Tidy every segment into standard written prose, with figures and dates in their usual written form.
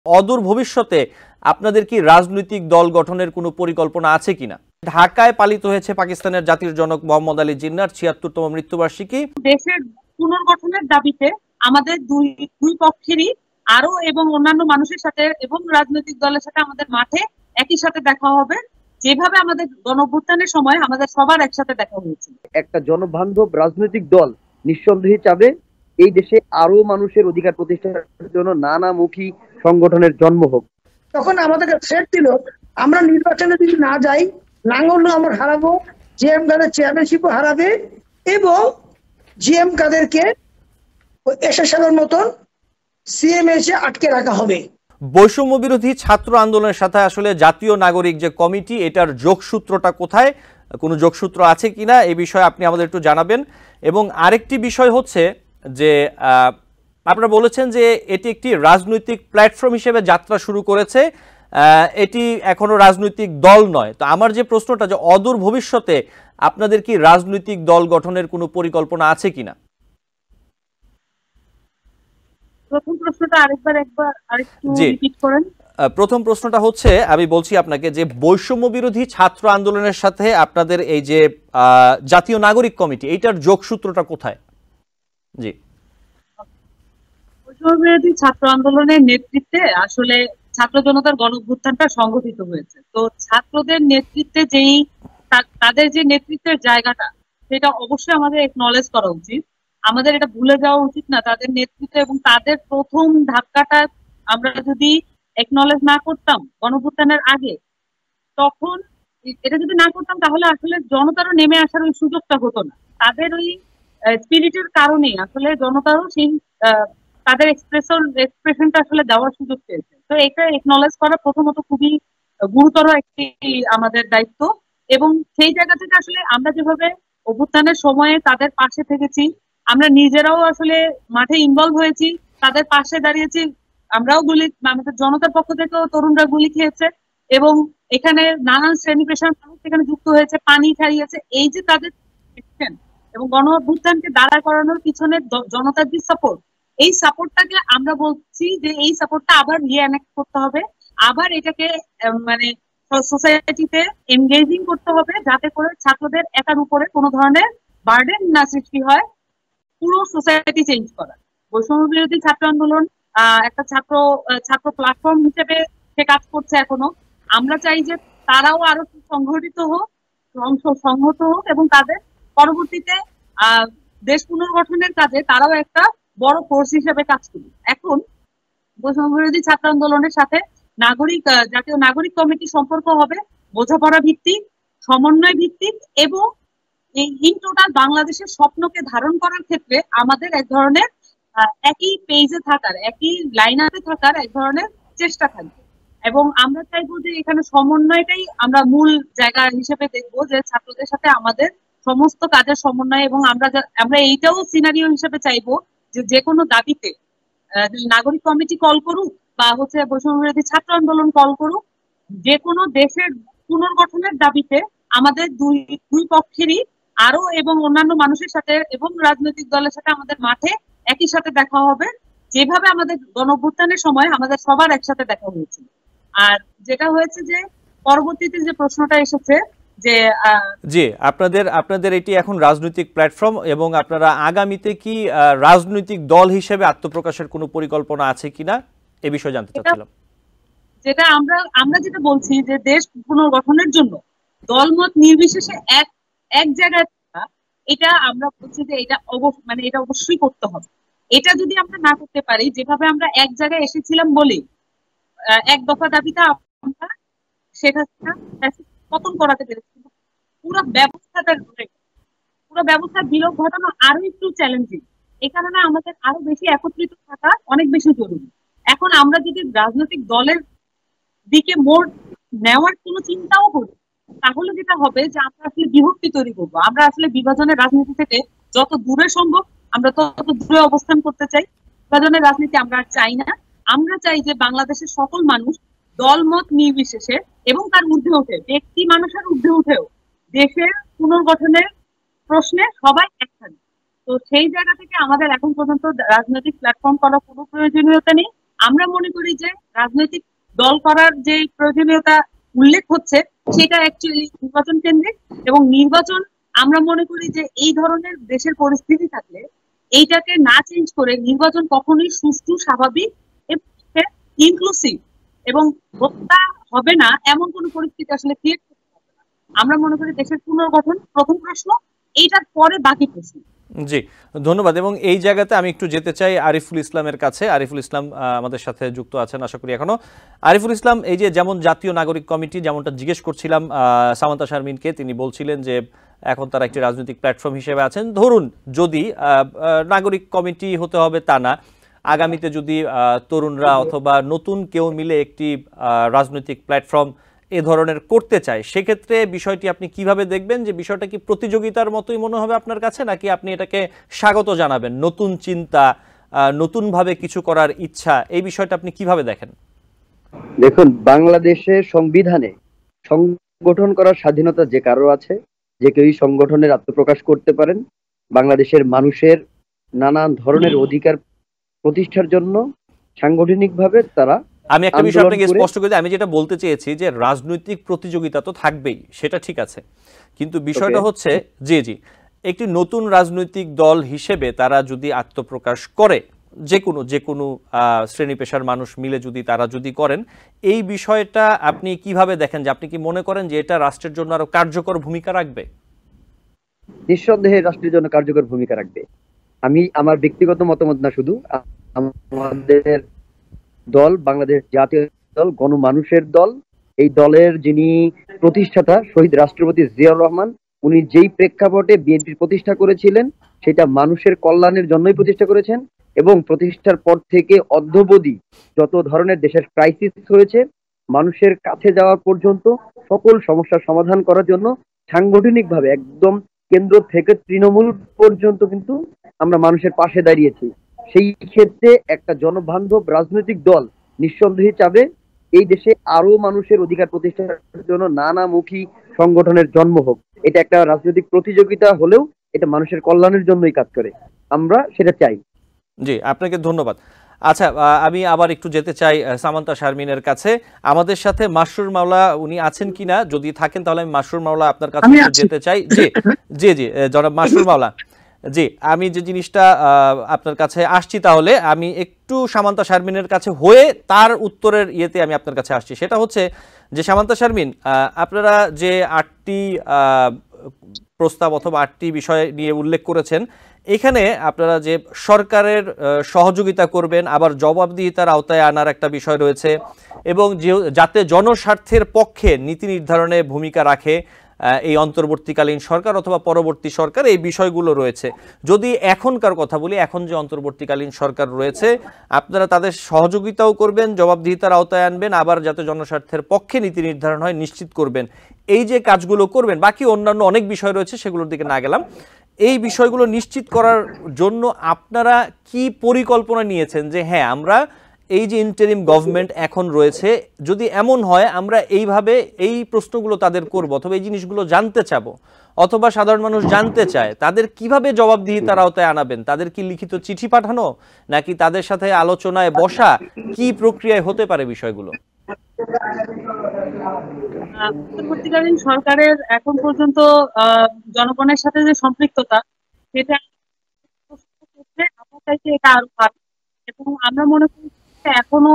অদূর ভবিষ্যতে আপনাদের কি রাজনৈতিক দল গঠনের কোনো পরিকল্পনা আছে কিনা? ঢাকায় পালিত হয়েছে পাকিস্তানের জাতির জনক মোহাম্মদ আলী জিন্নাহর ৭৬তম মৃত্যুবার্ষিকী। দেশের পুনর্গঠনের দাবিতে আমাদের দুই পক্ষেরই আরো এবং অন্যান্য মানুষের সাথে এবং রাজনৈতিক দলের সাথে আমাদের মাঠে একই সাথে দেখা হবে, যেভাবে আমাদের গণঅভ্যুত্থানের সময় আমাদের সবার একসাথে দেখা হয়েছিল। একটা জনবান্ধব রাজনৈতিক দল নিঃসন্দেহে চাবে এই দেশে আরো মানুষের অধিকার প্রতিষ্ঠার জন্য নানামুখী সংগঠনের জন্ম হোক। তখন আমাদেরকে থ্রেট দিল, আমরা নির্বাচনে যদি না যাই, লাঙ্গল আমরা হারাবো, জিএম কাদের চেয়ারম্যানশিপও হারাবে এবং জিএম কাদেরকে এসএসএলের মতন সিএমএসে আটকে রাখা হবে। বৈষম্য বিরোধী ছাত্র আন্দোলনের সাথে আসলে জাতীয় নাগরিক যে কমিটি, এটার যোগসূত্রটা কোথায়, কোনো যোগসূত্র আছে কিনা এই বিষয়ে আপনি আমাদের একটু জানাবেন। এবং আরেকটি বিষয় হচ্ছে যে আপনারা বলেছেন যে এটি একটি রাজনৈতিক প্ল্যাটফর্ম হিসেবে যাত্রা শুরু করেছে, এটি এখনো রাজনৈতিক দল নয়। তো আমার যে প্রশ্নটা, যে অদূর ভবিষ্যতে আপনাদের কি রাজনৈতিক দল গঠনের কোনো পরিকল্পনা আছে কিনা? প্রথম প্রশ্নটা আরেকটু রিপিট করেন। প্রথম প্রশ্নটা হচ্ছে, আমি বলছি আপনাকে যে বৈষম্য বিরোধী ছাত্র আন্দোলনের সাথে আপনাদের এই যে জাতীয় নাগরিক কমিটি, এইটার যোগসূত্রটা কোথায়? জি, বৈষম্য বিরোধী ছাত্র আন্দোলনের নেতৃত্বে আসলে ছাত্র জনতার গণঅভ্যুত্থানটা সংগঠিত হয়েছে। তো ছাত্রদের নেতৃত্বে তাদের যে নেতৃত্বের জায়গাটা, সেটা অবশ্যই আমাদের একনলেজ করা উচিত। আমাদের এটা ভুলে যাওয়া উচিত না। তাদের নেতৃত্ব এবং তাদের প্রথম ধাক্কাটা আমরা যদি একনলেজ না করতাম গণঅভ্যুত্থানের আগে, তখন এটা যদি না করতাম তাহলে আসলে জনতারও নেমে আসার ওই সুযোগটা হতো না। তাদের ওই স্পিরিটের কারণেই আসলে জনতারও সেই তাদের এক্সপ্রেশনটা আসলে দেওয়ার সুযোগ পেয়েছে। তো এটা একনলেজ করা প্রথমত খুবই গুরুতর একটি আমাদের দায়িত্ব। এবং সেই জায়গা থেকে আসলে আমরা যেভাবে অভ্যুত্থানের সময়ে তাদের পাশে থেকেছি, আমরা নিজেরাও আসলে মাঠে ইনভলভ হয়েছি, তাদের পাশে দাঁড়িয়েছি। আমরাও আমাদের জনতার পক্ষ থেকেও তরুণরা গুলি খেয়েছে এবং এখানে নানান শ্রেণী পেশার মানুষ এখানে যুক্ত হয়েছে, পানি খাইয়েছে। এই যে তাদের এবং গণঅভ্যুত্থানকে দাঁড়া করানোর পিছনে জনতার যে সাপোর্ট, এই সাপোর্টটাকে আমরা বলছি যে এই সাপোর্টটা আবার রিঅ্যানেক্ট করতে হবে, আবার এটাকে মানে সোসাইটিতে এনগেজিং করতে হবে, যাতে করে ছাত্রদের একার উপরে কোনো ধরনের বার্ডেন না সৃষ্টি হয়, পুরো সোসাইটি চেঞ্জ করা। বৈষম্য বিরোধী ছাত্র আন্দোলন একটা ছাত্র প্ল্যাটফর্ম হিসেবে সে কাজ করছে এখনো। আমরা চাই যে তারাও আরো সংগঠিত হোক, সংহত হোক এবং তাদের পরবর্তীতে দেশ পুনর্গঠনের কাজে তারাও একটা বড় ফোর্স হিসেবে কাজ করবে। এখন বৈষম্য বিরোধী ছাত্র আন্দোলনের সাথে জাতীয় নাগরিক কমিটি সম্পর্ক হবে বোঝাপড়া ভিত্তিক, সমন্বয় ভিত্তিক এবং ইন টোটাল বাংলাদেশের স্বপ্নকে ধারণ করার ক্ষেত্রে আমাদের এক ধরনের একই পেজে থাকার, একই লাইন আপে থাকার এক ধরনের চেষ্টা থাকবে। এবং আমরা চাইবো যে এখানে সমন্বয়টাই আমরা মূল জায়গা হিসেবে দেখবো, যে ছাত্রদের সাথে আমাদের সমস্ত কাজের সমন্বয়। এবং আমরা এইটাও সিনারিও হিসেবে চাইবো যে কোনো দাবিতে নাগরিক কমিটি কল করুক বা বৈষম্য বিরোধী ছাত্র আন্দোলন কল করুক, যে কোনো দেশের পুনর্গঠনের দাবিতে আমাদের দুই পক্ষেরই আরো এবং অন্যান্য মানুষের সাথে এবং রাজনৈতিক দলের সাথে আমাদের মাঠে একই সাথে দেখা হবে, যেভাবে আমাদের গণঅভ্যুত্থানের সময় আমাদের সবার একসাথে দেখা হয়েছিল। আর যেটা হয়েছে যে পরবর্তীতে যে প্রশ্নটা এসেছে যে জি, আপনাদের এটি এখন রাজনৈতিক প্ল্যাটফর্ম এবং আপনারা আগামীতে কি রাজনৈতিক দল হিসেবে আত্মপ্রকাশের কোনো পরিকল্পনা আছে কিনা এ বিষয়ে জানতে চাচ্ছিলাম। যেটা আমরা যেটা বলছি যে দেশ পুনর্গঠনের জন্য দলমত নির্বিশেষে এক জায়গায়, এটা আমরা বলছি যে এটা অবশ্যই করতে হবে। এটা যদি আমরা না করতে পারি, যেভাবে আমরা এক জায়গায় এসেছিলাম বলে এক দফা দাবিটা আমরা সেটা পতন করাতে পেরেছি, পুরো ব্যবস্থার বিলোপ ঘটানো আরো একটু চ্যালেঞ্জিং। এই কারণে আমাদের আরো বেশি একত্রিত থাকা অনেক বেশি জরুরি। এখন আমরা যদি রাজনৈতিক দলের দিকে মোড় নেওয়ার কোনো চিন্তাও করি, তাহলে যেটা হবে যে আমরা আসলে বিভক্তি তৈরি করবো। আমরা আসলে বিভাজনের রাজনীতি থেকে যত দূরে সম্ভব আমরা তত দূরে অবস্থান করতে চাই। বিভাজনের রাজনীতি আমরা চাই না। আমরা চাই যে বাংলাদেশের সকল মানুষ দলমত নির্বিশেষে এবং তার ঊর্ধ্বে উঠে, ব্যক্তি মানুষের ঊর্ধ্বে উঠেও দেশের পুনর্গঠনের প্রশ্নে সবাই একসাথে। তো সেই জায়গা থেকে আমাদের এখন পর্যন্ত রাজনৈতিক প্ল্যাটফর্ম করার কোনো প্রয়োজনীয়তা নেই। আমরা মনে করি যে রাজনৈতিক দল করার যে প্রয়োজনীয়তা উল্লেখ হচ্ছে সেটা অ্যাকচুয়ালি নির্বাচন কেন্দ্রিক, এবং নির্বাচন আমরা মনে করি যে এই ধরনের দেশের পরিস্থিতি থাকলে এইটাকে না চেঞ্জ করে নির্বাচন কখনোই সুষ্ঠু, স্বাভাবিক এবং ইনক্লুসিভ এবং হত্যা হবে না এমন কোন পরিস্থিতি আসলে ক্রিয়েট করতে হবে না। আমরা মনে করি দেশের পুনর্গঠন প্রথম প্রশ্ন, এইটার পরে বাকি প্রশ্ন। জি, ধন্যবাদ। এবং এই জায়গাতে আমি একটু যেতে চাই আরিফুল ইসলামের কাছে। আরিফুল ইসলাম আমাদের সাথে যুক্ত আছেন আশা করি এখনো। আরিফুল ইসলাম, এই যে যেমন জাতীয় নাগরিক কমিটি, যেমনটা জিজ্ঞেস করছিলাম সামান্তা শারমিনকে, তিনি বলছিলেন যে এখন তারা একটি রাজনৈতিক প্ল্যাটফর্ম হিসেবে আছেন। ধরুন যদি নাগরিক কমিটি হতে হবে তা না, আগামীতে যদি তরুণরা অথবা নতুন কেউ মিলে একটি রাজনৈতিক প্ল্যাটফর্ম এ ধরনের করতে চায়, সেক্ষেত্রে বিষয়টি আপনি কিভাবে দেখবেন? যে বিষয়টা কি প্রতিযোগিতার মতোই মনে হবে আপনার কাছে, নাকি আপনি এটাকে স্বাগত জানাবেন? নতুন চিন্তা, নতুনভাবে কিছু করার ইচ্ছা, এই বিষয়টা আপনি কিভাবে দেখেন? দেখুন, বাংলাদেশের সংবিধানে সংগঠন করার স্বাধীনতা যে কারো আছে, যে কেউই সংগঠনের আত্মপ্রকাশ করতে পারেন। বাংলাদেশের মানুষের নানান ধরনের অধিকার প্রতিষ্ঠার জন্য সাংগঠনিকভাবে তারা আমি একটা বিষয় আপনাকে স্পষ্ট করে দিই, আমি যেটা বলতে চেয়েছি যে রাজনৈতিক প্রতিযোগিতা তো থাকবেই, সেটা ঠিক আছে, কিন্তু বিষয়টা হচ্ছে জি একটি নতুন রাজনৈতিক দল হিসেবে তারা যদি আত্মপ্রকাশ করে, যে কোনো শ্রেণী পেশার মানুষ মিলে তারা যদি করেন, এই বিষয়টা আপনি কিভাবে দেখেন? যে আপনি কি মনে করেন যে এটা রাষ্ট্রের জন্য আরো কার্যকর ভূমিকা রাখবে? নিঃসন্দেহে রাষ্ট্রের জন্য কার্যকর ভূমিকা রাখবে। আমি আমার ব্যক্তিগত মতামত না, শুধু আমাদের দল, বাংলাদেশ জাতীয় দল, গণমানুষের দল, এই দলের যিনি প্রতিষ্ঠাতা শহীদ রাষ্ট্রপতি জিয়াউর রহমান, উনি যেই প্রেক্ষাপটে বিএনপি প্রতিষ্ঠা করেছিলেন সেটা মানুষের কল্যাণের জন্যই প্রতিষ্ঠা করেছেন, এবং প্রতিষ্ঠার পর থেকে অদ্যাবধি যত ধরনের দেশের ক্রাইসিস হয়েছে, মানুষের কাছে যাওয়া পর্যন্ত সকল সমস্যার সমাধান করার জন্য সাংগঠনিকভাবে একদম কেন্দ্র থেকে তৃণমূল পর্যন্ত কিন্তু আমরা মানুষের পাশে দাঁড়িয়েছি। সেই ক্ষেত্রে একটা জনবান্ধব রাজনৈতিক দল নিঃসন্দেহে চাবে এই দেশে আরো মানুষের অধিকার প্রতিষ্ঠার জন্য নানামুখী সংগঠনের জন্ম হোক। এটা একটা রাজনৈতিক প্রতিযোগিতা হলেও এটা মানুষের কল্যাণের জন্যই কাজ করে, আমরা সেটা চাই। জি, আপনাকে ধন্যবাদ। আচ্ছা, আমি আবার একটু যেতে চাই সামান্তা শারমিনের কাছে। আমাদের সাথে মাসরুর মাওলা উনি আছেন কিনা, যদি থাকেন তাহলে আমি মাসরুর মাওলা আপনার কাছে যেতে চাই। জি জনাব মাসরুর মাওলা, জি আমি যে জিনিসটা আপনার কাছে আসছি, তাহলে আমি একটু সামান্তা শারমিনের কাছে হয়ে তার উত্তরের ইয়েতে আমি আপনার কাছে আসছি। সেটা হচ্ছে যে সামান্তা শারমিন, আপনারা যে 8টি প্রস্তাব অথবা 8টি বিষয় নিয়ে উল্লেখ করেছেন, এখানে আপনারা যে সরকারের সহযোগিতা করবেন, আবার জবাবদিহিতার আওতায় আনার একটা বিষয় রয়েছে, এবং যাতে জনস্বার্থের পক্ষে নীতি নির্ধারণে ভূমিকা রাখে এই অন্তর্বর্তীকালীন সরকার অথবা পরবর্তী সরকার, এই বিষয়গুলো রয়েছে। যদি এখনকার কথা বলি, এখন যে অন্তর্বর্তীকালীন সরকার রয়েছে, আপনারা তাদের সহযোগিতাও করবেন, জবাবদিহিতার আওতায় আনবেন, আবার যাতে জনস্বার্থের পক্ষে নীতি নির্ধারণ হয় নিশ্চিত করবেন। এই যে কাজগুলো করবেন, বাকি অন্যান্য অনেক বিষয় রয়েছে, সেগুলোর দিকে না গেলাম। এই বিষয়গুলো নিশ্চিত করার জন্য আপনারা কি পরিকল্পনা নিয়েছেন? যে হ্যাঁ, আমরা এই যে ইন্টারিম গভর্নমেন্ট এখন রয়েছে, যদি এমন হয় আমরা এইভাবে এই প্রশ্নগুলো তাদের করব, অথবা এই জিনিসগুলো জানতে চাবো, অথবা সাধারণ মানুষ জানতে চায়, তাদের কিভাবে জবাবদিহিতার আওতায় আনাবেন? তাদের কি লিখিত চিঠি পাঠানো, নাকি তাদের সাথে আলোচনায় বসা, কি প্রক্রিয়ায় হতে পারে বিষয়গুলো? অন্তর্বর্তীকালীন সরকারের এখন পর্যন্ত জনগণের সাথে যে সম্পৃক্ততা, সেটা আমরা চাইছি এটা আরো ভালো, এবং আমরা মনে করি এখনো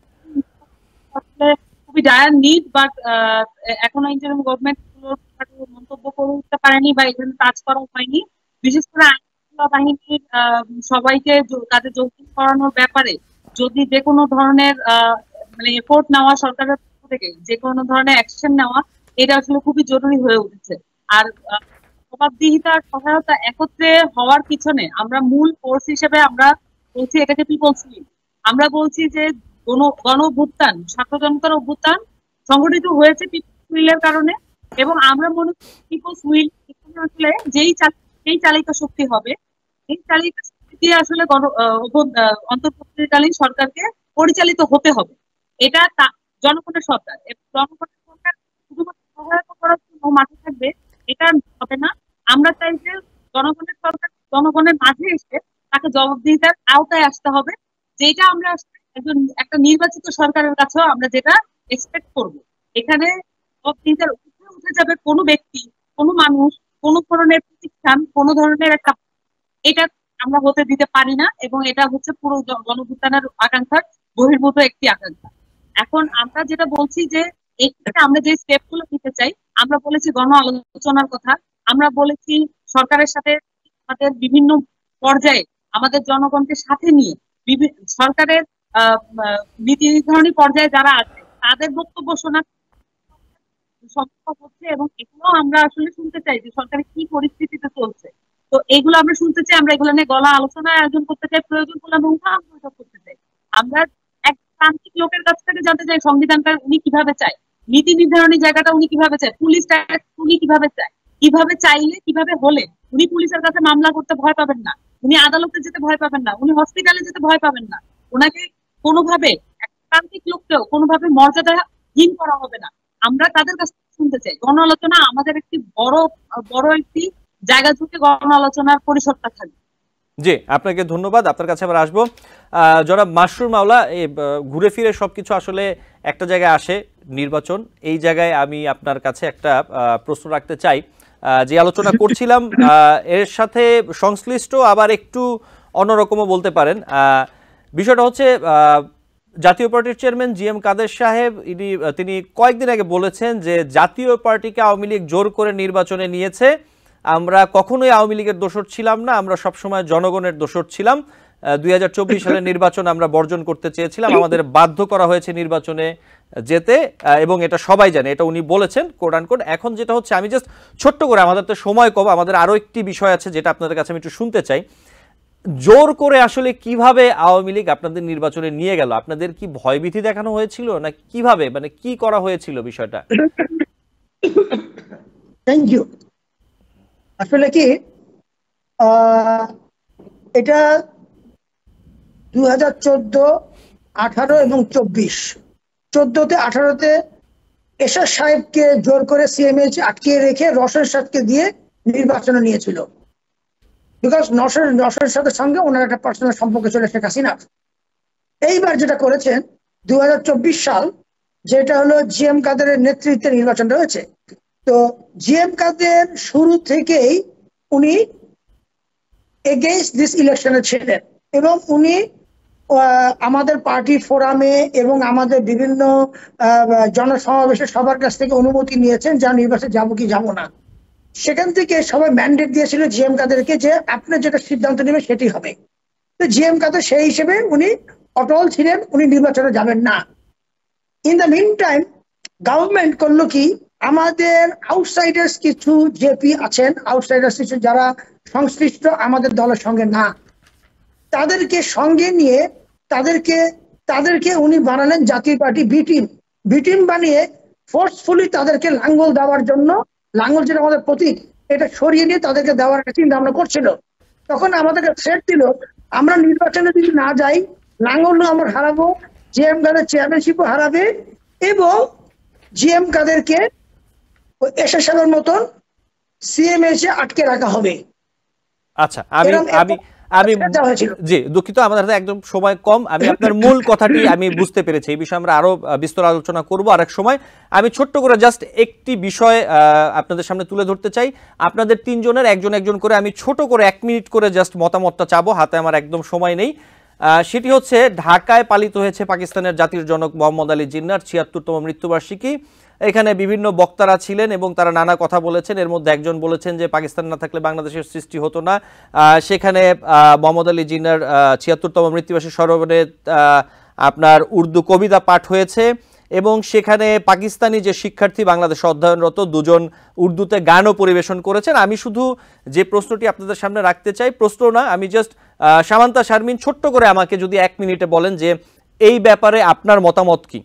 খুবই ডায়ার নিড, বাট এখনো ইন্টারিম গভর্নমেন্ট মন্তব্য করে উঠতে পারেনি বা এখানে কাজ করা হয়নি। বিশেষ করে আইনশৃঙ্খলা বাহিনীর সবাইকে কাজে যোগদান করানোর ব্যাপারে যদি যে কোনো ধরনের মানে এফোর্ট নেওয়া সরকারের পক্ষ থেকে, যে কোনো ধরনের অ্যাকশন নেওয়া, এটা আসলে খুবই জরুরি হয়ে উঠেছে। আর জবাবদিহিতার সহায়তা একত্রে হওয়ার পিছনে আমরা মূল ফোর্স হিসেবে আমরা বলছি এটাকে পিপলস উইল। আমরা বলছি যে গণ অভ্যুত্থান, ছাত্র জনতার অভ্যুত্থান সংগঠিত হয়েছে পিপলস উইলের কারণে, এবং আমরা মনে করি পিপলস উইল আসলে যেই চালিত শক্তি হবে, এই চালিত শক্তি দিয়ে আসলে অন্তর্বর্তীকালীন সরকারকে পরিচালিত হতে হবে। এটা জনগণের সরকার, এবং জনগণের সরকার শুধুমাত্র সহায়তা করার জন্য মাঠে থাকবে এটা হবে না। আমরা চাই যে জনগণের সরকার জনগণের মাঝে এসে তাকে জবাবদিহিতার আওতায় আসতে হবে, যেটা আমরা আসলে একটা নির্বাচিত সরকারের কাছেও আমরা যেটা এক্সপেক্ট করব। এখানে উঠে যাবে কোনো ব্যক্তি, কোনো মানুষ, কোনো ধরনের প্রতিষ্ঠান, কোনো ধরনের একটা, এটা আমরা হতে দিতে পারি না। এবং এটা হচ্ছে পুরো গণভুত্থানের আকাঙ্ক্ষার বহির্ভূত একটি আকাঙ্ক্ষা। এখন আমরা যেটা বলছি যে এখানে আমরা যে স্টেপ গুলো নিতে চাই, আমরা বলেছি গণ আলোচনার কথা, আমরা বলেছি সরকারের সাথে আমাদের বিভিন্ন পর্যায়ে আমাদের জনগণকে সাথে নিয়ে সরকারের নীতি নির্ধারণী পর্যায়ে যারা আছে তাদের বক্তব্য শোনা সম্ভব হচ্ছে, এবং এগুলো আমরা আসলে শুনতে চাই যে সরকারের কি পরিস্থিতিতে চলছে। তো এগুলো আমরা শুনতে চাই, আমরা এগুলো নিয়ে গলা আলোচনা আয়োজন করতে চাই, প্রয়োজন করলে আমরা করতে চাই। আমরা এক প্রান্তিক লোকের কাছ থেকে জানতে চাই সংবিধানটা উনি কিভাবে চায়, নীতি নির্ধারণী জায়গাটা উনি কিভাবে চায়, পুলিশটা উনি কিভাবে চায়, কিভাবে চাইলে কিভাবে হলে উনি পুলিশের কাছে মামলা করতে ভয় পাবেন না, উনি আদালতে যেতে ভয় পাবেন না, উনি হসপিটালে যেতে ভয় পাবেন না, ওনাকে কোনোভাবে এক প্রান্তিক লোককেও কোনোভাবে মর্যাদাহীন করা হবে না। আমরা তাদের কাছ থেকে শুনতে চাই। গণ আলোচনা আমাদের একটি বড় একটি জায়গা থেকে গণ আলোচনার পরিসরটা থাকবে। জি, আপনাকে ধন্যবাদ। আপনার কাছে আবার আসবো। জনাব মাসরুর মাওলা, ঘুরে ফিরে সবকিছু আসলে একটা জায়গায় আসে, নির্বাচন। এই জায়গায় আমি আপনার কাছে একটা প্রশ্ন রাখতে চাই। যে আলোচনা করছিলাম এর সাথে সংশ্লিষ্ট, আবার একটু অন্যরকমও বলতে পারেন। বিষয়টা হচ্ছে জাতীয় পার্টির চেয়ারম্যান জি এম কাদের সাহেব তিনি কয়েকদিন আগে বলেছেন যে জাতীয় পার্টিকে আওয়ামী লীগ জোর করে নির্বাচনে নিয়েছে, আমরা কখনোই আওয়ামী লীগের দোষর ছিলাম না, আমরা সবসময় জনগণের দোষর ছিলাম। 2024 সালের নির্বাচন আমরা বর্জন করতে চেয়েছিলাম, আমাদের বাধ্য করা হয়েছে নির্বাচনে যেতে, এবং এটা সবাই জানে, এটা উনি বলেছেন কোট আনকোট। এখন যেটা হচ্ছে, আমি জাস্ট ছোট্ট করে, আমাদের তো সময় কম, আমাদের আরও একটি বিষয় আছে যেটা আপনাদের কাছে আমি একটু শুনতে চাই। জোর করে আসলে কিভাবে আওয়ামী লীগ আপনাদের নির্বাচনে নিয়ে গেল? আপনাদের কি ভয়ভীতি দেখানো হয়েছিল, না কিভাবে, মানে কি করা হয়েছিল বিষয়টা? Thank you. আসলে কি এটা 2014, 18 এবং 24, 14তে 18তে এরশাদ সাহেবকে জোর করে সিএমএইচ আটকে রেখে রওশন এরশাদকে দিয়ে নির্বাচনে নিয়েছিল, বিকজ নওশাদের সাথে সঙ্গে ওনার একটা পার্সোনাল সম্পর্ক ছিল শেখ হাসিনা। এইবার যেটা করেছেন 2024 সাল, যেটা হলো জি এম কাদেরের নেতৃত্বে নির্বাচন রয়েছে। তো জি এম কাদের শুরু থেকেই উনি এগেইনস্ট দিস ইলেকশনে ছিলেন, এবং উনি আমাদের পার্টি ফোরামে এবং আমাদের বিভিন্ন জনসমাবেশে সবার কাছ থেকে অনুমতি নিয়েছেন যে নির্বাচনে যাবো কি যাবো না। সেখান থেকে সবাই ম্যান্ডেট দিয়েছিল জি এম কাদেরকে যে আপনি যেটা সিদ্ধান্ত নেবেন সেটি হবে। তো জি এম কাদের সেই হিসেবে উনি অটল ছিলেন, উনি নির্বাচনে যাবেন না। In the mean time government করলো কি, আমাদের আউটসাইডার্স কিছু জেপি আছেন, আউটসাইডার্স কিছু যারা সংশ্লিষ্ট আমাদের দলের সঙ্গে না, তাদেরকে সঙ্গে নিয়ে তাদেরকে উনি বানালেন জাতীয় পার্টি বি টিম বানিয়ে ফোর্সফুলি তাদেরকে লাঙ্গল দেওয়ার জন্য, লাঙ্গল যেটা আমাদের প্রতীক, এটা সরিয়ে নিয়ে তাদেরকে দেওয়ার একটা চিন্তা ভাবনা করছিল। তখন আমাদেরকে থ্রেট দিল, আমরা নির্বাচনে যদি না যাই লাঙ্গল আমরা হারাবো, জি এম কাদের চেয়ারম্যানশিপও হারাবে, এবং জি এম কাদেরকে এরশাদ সাহেবের মতন সিএমএইচ এ আটকে রাখা হবে। আচ্ছা, আমি জি দুঃখিত, আমাদের হাতে একদম সময় কম। আমি আপনার মূল কথাটি আমি বুঝতে পেরেছি, এই বিষয়ে আমরা আরো বিস্তর আলোচনা করব আরেক সময়। আমি ছোট্ট করে জাস্ট একটি বিষয় আপনাদের সামনে তুলে ধরতে চাই। আপনাদের তিনজনের একজন করে আমি ছোট করে 1 মিনিট করে জাস্ট মতামতটা চাবো, হাতে আমার একদম সময় নেই। সেটি হচ্ছে, ঢাকায় পালিত হয়েছে পাকিস্তানের জাতির জনক মোহাম্মদ আলী জিন্নাহর ৭৬তম মৃত্যুবার্ষিকী। এখানে বিভিন্ন বক্তারা ছিলেন এবং তারা নানা কথা বলেছেন। এর মধ্যে একজন বলেছেন যে পাকিস্তান না থাকলে বাংলাদেশের সৃষ্টি হতো না। সেখানে মোহাম্মদ আলী জিন্নাহর ৭৬তম মৃত্যুবার্ষিকী স্মরণে আপনার উর্দু কবিতা পাঠ হয়েছে, এবং সেখানে পাকিস্তানি যে শিক্ষার্থী বাংলাদেশে অধ্যয়নরত দুজন উর্দুতে গানও পরিবেশন করেছেন। আমি শুধু যে প্রশ্নটি আপনাদের সামনে রাখতে চাই, প্রশ্ন না, আমি জাস্ট সামান্তা শারমিন ছোট্ট করে আমাকে যদি 1 মিনিটে বলেন যে এই ব্যাপারে আপনার মতামত কি?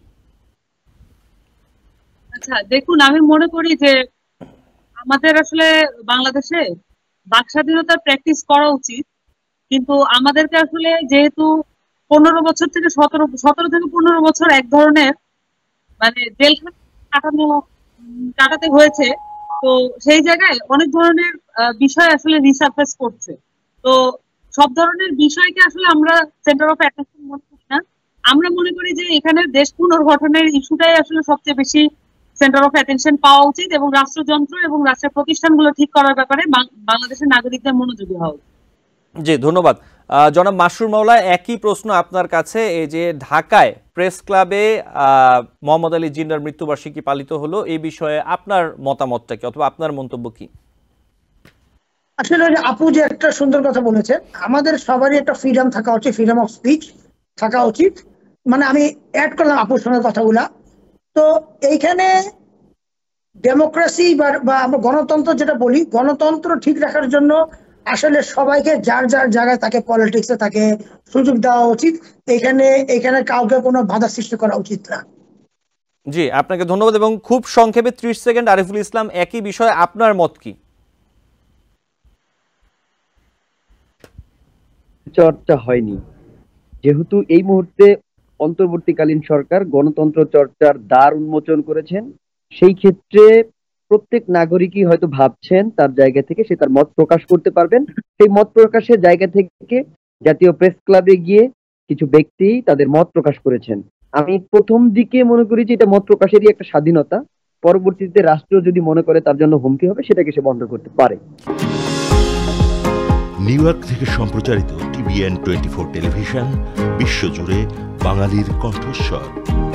আচ্ছা দেখুন, আমি মনে করি যে আমাদের আসলে বাংলাদেশে বাক স্বাধীনতার প্র্যাকটিস করা উচিত, কিন্তু আমাদেরকে আসলে যেহেতু 15 বছর থেকে 17 থেকে 15 বছর এক ধরনের মানে জেলখানা কাটাতে হয়েছে, তো সেই জায়গায় অনেক ধরনের বিষয় আসলে রিসার্ফেস করছে। তো সব ধরনের বিষয়কে আসলে আমরা সেন্টার অফ অ্যাটেনশন মনে করি না। আমরা মনে করি যে এখানে দেশ পুনর্গঠনের ইস্যুটাই আসলে সবচেয়ে বেশি সেন্টার অফ অ্যাটেনশন পাওয়া উচিত, এবং রাষ্ট্রযন্ত্র এবং রাষ্ট্রের প্রতিষ্ঠানগুলো ঠিক করার ব্যাপারে বাংলাদেশের নাগরিকদের মনোযোগী হওয়া উচিত। জি, ধন্যবাদ। জনাব মাসরুর মাওলা, একই প্রশ্ন আপনার কাছে। এই যে ঢাকায় প্রেস ক্লাবে মোহাম্মদ আলী জিন্নাহর মৃত্যুবার্ষিকী পালিত হলো, এই বিষয়ে আপনার মতামতটা কি, অথবা আপনার মন্তব্য কি? আসলে আপু যে একটা সুন্দর কথা বলেছেন, আমাদের সবারই একটা ফ্রিডম থাকা উচিত, ফ্রিডম অফ স্পিচ থাকা উচিত। মানে আমি অ্যাড করলাম আপুর সঙ্গে কথাগুলা। তো এইখানে ডেমোক্রেসি বা আমরা গণতন্ত্র যেটা বলি, গণতন্ত্র ঠিক রাখার জন্য আসলে সবাইকে যার যার জায়গায় তাকে পলিটিক্সে তাকে সুযোগ দেওয়া উচিত। এখানে কাউকে কোনো বাধা সৃষ্টি করা উচিত না। জি, আপনাকে ধন্যবাদ। এবং খুব সংক্ষেপে 30 সেকেন্ড আরিফুল ইসলাম, একই বিষয়ে আপনার মত কি? চর্চা হয়নি, যেহেতু এই মুহূর্তে অন্তর্বর্তীকালীন সরকার গণতন্ত্র চর্চার দ্বার উন্মোচন করেছেন, সেই ক্ষেত্রে প্রত্যেক নাগরিকই হয়তো ভাবছেন তার জায়গা থেকে সে তার মত প্রকাশ করতে পারবেন। সেই মত প্রকাশের জায়গা থেকে জাতীয় প্রেস ক্লাবে গিয়ে কিছু ব্যক্তি তাদের মত প্রকাশ করেছেন। আমি প্রথম দিকে মনে করি যে এটা মত প্রকাশেরই একটা স্বাধীনতা, পরবর্তীতে রাষ্ট্র যদি মনে করে তার জন্য হুমকি হবে সেটাকে সে বন্ধ করতে পারে। নিউ ইয়র্ক থেকে সম্প্রচারিত TVN 24 টেলিভিশন, বিশ্বজুড়ে বাঙালির কণ্ঠস্বর।